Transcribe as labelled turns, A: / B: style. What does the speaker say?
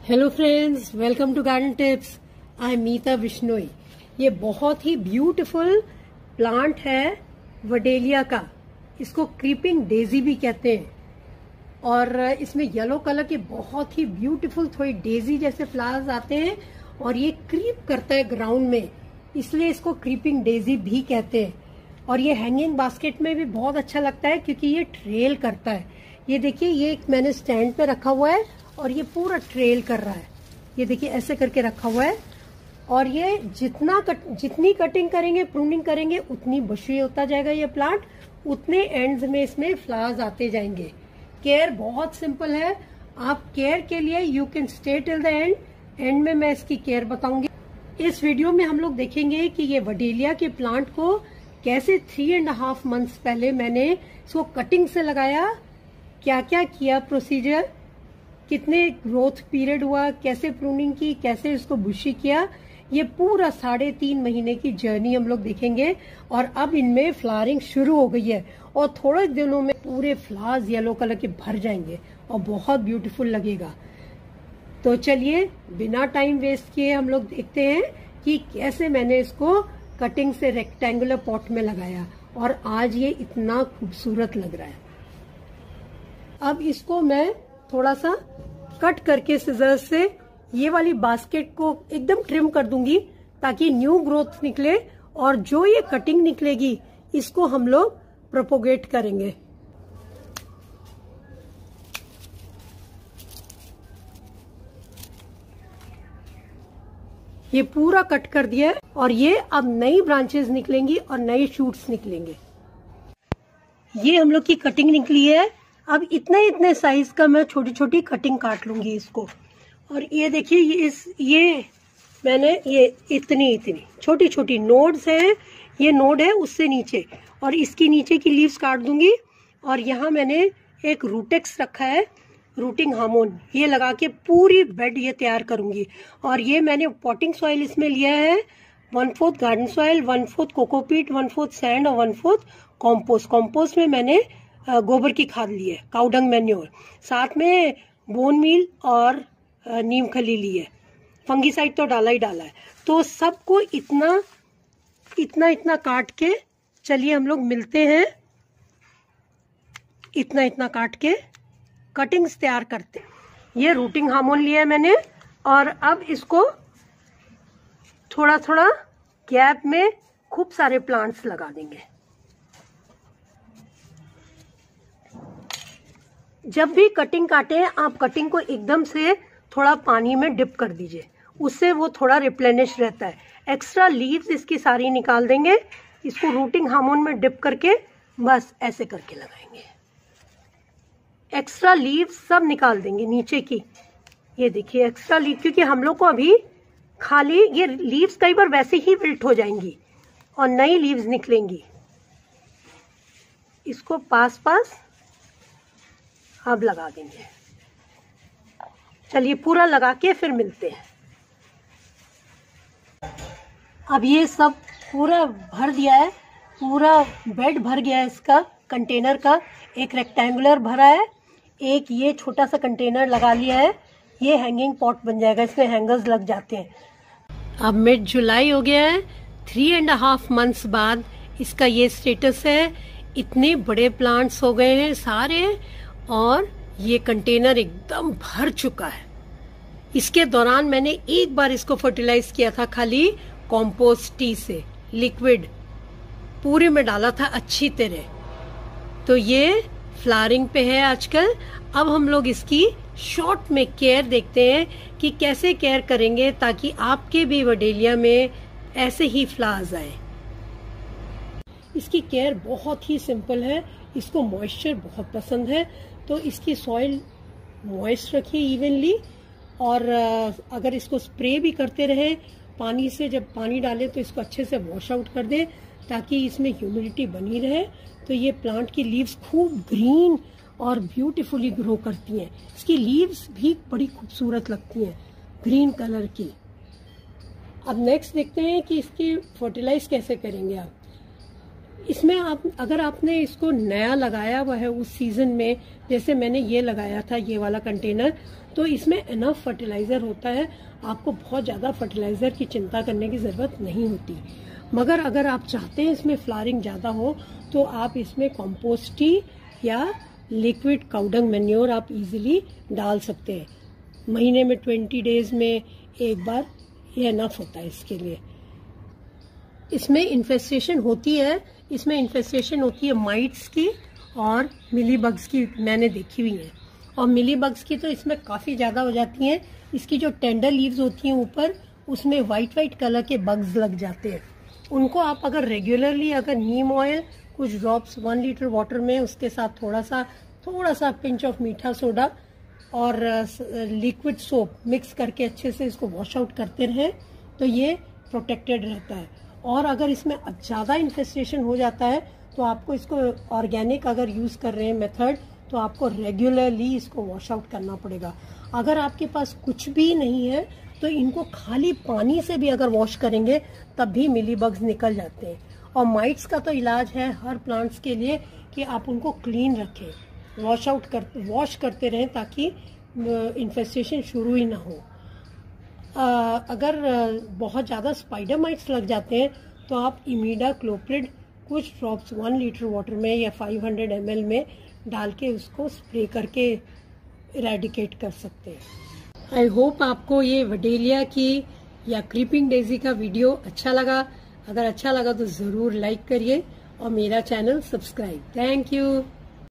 A: Hello friends, welcome to garden tips. I am Meeta Bishnoi. ये बहुत ही ब्यूटीफुल प्लांट है वडेलिया का। इसको क्रीपिंग डेजी भी कहते हैं और इसमें येलो कलर के बहुत ही ब्यूटीफुल थोड़ी डेजी जैसे फ्लावर्स आते हैं और ये क्रीप करता है ग्राउंड में, इसलिए इसको क्रीपिंग डेजी भी कहते हैं। और ये हैंगिंग बास्केट में भी बहुत अच्छा लगता है क्योंकि ये ट्रेल करता है। ये देखिए, ये मैंने स्टैंड पे रखा हुआ है और ये पूरा ट्रेल कर रहा है। ये देखिए ऐसे करके रखा हुआ है और ये जितनी कटिंग करेंगे, प्रूनिंग करेंगे, उतनी बुशी होता जाएगा ये प्लांट, उतने एंड्स में इसमें फ्लावर्स आते जाएंगे। केयर बहुत सिंपल है। आप केयर के लिए you can stay till the end में मैं इसकी केयर बताऊंगी। इस वीडियो में हम लोग देखेंगे कि ये वडेलिया के प्लांट को कैसे 3.5 मंथ्स पहले मैंने इसको कटिंग से लगाया, क्या क्या किया प्रोसीजर, कितने ग्रोथ पीरियड हुआ, कैसे प्रूनिंग की, कैसे इसको बुशी किया, ये पूरा 3.5 महीने की जर्नी हम लोग देखेंगे। और अब इनमें फ्लावरिंग शुरू हो गई है और थोड़े दिनों में पूरे फ्लावर्स येलो कलर के भर जाएंगे और बहुत ब्यूटीफुल लगेगा। तो चलिए बिना टाइम वेस्ट किए हम लोग देखते हैं कि कैसे मैंने इसको कटिंग से रेक्टेंगुलर पॉट में लगाया और आज ये इतना खूबसूरत लग रहा है। अब इसको मैं थोड़ा सा कट करके सिजर से ये वाली बास्केट को एकदम ट्रिम कर दूंगी ताकि न्यू ग्रोथ निकले और जो ये कटिंग निकलेगी इसको हम लोग प्रोपोगेट करेंगे। ये पूरा कट कर दिया है और ये अब नई ब्रांचेस निकलेंगी और नई शूट्स निकलेंगे। ये हम लोग की कटिंग निकली है। अब इतने साइज का मैं छोटी छोटी कटिंग काट लूंगी इसको। और ये देखिए, ये मैंने ये इतनी छोटी छोटी नोड्स हैं। ये नोड है उससे नीचे और इसकी नीचे की लीव्स काट दूंगी। और यहाँ मैंने एक रूटेक्स रखा है, रूटिंग हार्मोन, ये लगा के पूरी बेड ये तैयार करूंगी। और ये मैंने पॉटिंग सॉइल इसमें लिया है 1/4 गार्डन सॉइल, 1/4 कोकोपीट, 1/4 सैंड और 1/4 कॉम्पोस्ट। कॉम्पोस्ट में मैंने गोबर की खाद ली है, काउडंग मैन्योर, साथ में बोन मील और नीम खली ली है। फंगीसाइड तो डाला ही डाला है। तो सबको इतना काट के चलिए हम लोग मिलते हैं। इतना काट के कटिंग्स तैयार करते हैं। ये रूटिंग हार्मोन लिया है मैंने और अब इसको थोड़ा थोड़ा गैप में खूब सारे प्लांट्स लगा देंगे। जब भी कटिंग काटे आप कटिंग को एकदम से थोड़ा पानी में डिप कर दीजिए, उससे वो थोड़ा रिप्लेनिश रहता है। एक्स्ट्रा लीव्स इसकी सारी निकाल देंगे। इसको रूटिंग हार्मोन में डिप करके बस ऐसे करके लगाएंगे। एक्स्ट्रा लीव्स सब निकाल देंगे नीचे की। ये देखिए एक्स्ट्रा लीव, क्योंकि हम लोग को अभी खाली ये लीव्स कई बार वैसे ही विल्ट हो जाएंगी और नई लीव्स निकलेंगी। इसको पास अब लगा देंगे। चलिए पूरा लगा के फिर मिलते हैं। अब ये सब पूरा भर दिया है, पूरा बेड भर गया है इसका कंटेनर का। एक रेक्टेंगुलर भरा है, एक ये छोटा सा कंटेनर लगा लिया है। ये हैंगिंग पॉट बन जाएगा, इसमें हैंगर्स लग जाते हैं। अब मिड जुलाई हो गया है, 3.5 मंथ्स बाद इसका ये स्टेटस है। इतने बड़े प्लांट्स हो गए हैं सारे और ये कंटेनर एकदम भर चुका है। इसके दौरान मैंने एक बार इसको फर्टिलाइज किया था, खाली कॉम्पोस्ट टी से, लिक्विड पूरे में डाला था अच्छी तरह। तो ये फ्लावरिंग पे है आजकल। अब हम लोग इसकी शॉर्ट में केयर देखते हैं कि कैसे केयर करेंगे ताकि आपके भी वडेलिया में ऐसे ही फ्लावर्स आए। इसकी केयर बहुत ही सिंपल है। इसको मॉइस्चर बहुत पसंद है, तो इसकी सॉइल मॉइस्ट रखिए इवनली। और अगर इसको स्प्रे भी करते रहे पानी से, जब पानी डालें तो इसको अच्छे से वॉश आउट कर दें ताकि इसमें ह्यूमिडिटी बनी रहे। तो ये प्लांट की लीव्स खूब ग्रीन और ब्यूटीफुली ग्रो करती हैं। इसकी लीव्स भी बड़ी खूबसूरत लगती हैं, ग्रीन कलर की। अब नेक्स्ट देखते हैं कि इसकी फर्टिलाइज कैसे करेंगे आप। इसमें आप अगर आपने इसको नया लगाया हुआ है उस सीजन में, जैसे मैंने ये लगाया था ये वाला कंटेनर, तो इसमें इनफ फर्टिलाइजर होता है, आपको बहुत ज्यादा फर्टिलाइजर की चिंता करने की जरूरत नहीं होती। मगर अगर आप चाहते हैं इसमें फ्लावरिंग ज्यादा हो तो आप इसमें कॉम्पोस्ट टी या लिक्विड काउडंग मैन्योर आप इजीली डाल सकते हैं। महीने में 20 डेज में एक बार ये इनफ होता है इसके लिए। इसमें इन्फेस्टेशन होती है, इसमें इन्फेस्टेशन होती है माइट्स की और मिली बग्स की, मैंने देखी हुई है। और मिली बग्स की तो इसमें काफी ज्यादा हो जाती हैं। इसकी जो टेंडर लीव्स होती हैं ऊपर, उसमें व्हाइट कलर के बग्स लग जाते हैं। उनको आप अगर रेगुलरली अगर नीम ऑयल कुछ ड्रॉप्स 1 लीटर वाटर में, उसके साथ थोड़ा सा पिंच ऑफ मीठा सोडा और लिक्विड सोप मिक्स करके अच्छे से इसको वॉश आउट करते रहें तो ये प्रोटेक्टेड रहता है। और अगर इसमें ज्यादा इन्फेस्टेशन हो जाता है तो आपको इसको ऑर्गेनिक अगर यूज कर रहे हैं मेथड, तो आपको रेगुलरली इसको वॉश आउट करना पड़ेगा। अगर आपके पास कुछ भी नहीं है तो इनको खाली पानी से भी अगर वॉश करेंगे तब भी मिली बग्स निकल जाते हैं। और माइट्स का तो इलाज है हर प्लांट्स के लिए कि आप उनको क्लीन रखें, वॉश करते रहें ताकि इन्फेस्टेशन शुरू ही ना हो। अगर बहुत ज़्यादा स्पाइडर माइट्स लग जाते हैं तो आप इमीडाक्लोप्रिड कुछ ड्रॉप्स 1 लीटर वाटर में या 500 ml में डाल के उसको स्प्रे करके इरेडिकेट कर सकते हैं। आई होप आपको ये वडेलिया की या क्रीपिंग डेजी का वीडियो अच्छा लगा। अगर अच्छा लगा तो ज़रूर लाइक करिए और मेरा चैनल सब्सक्राइब। Thank you.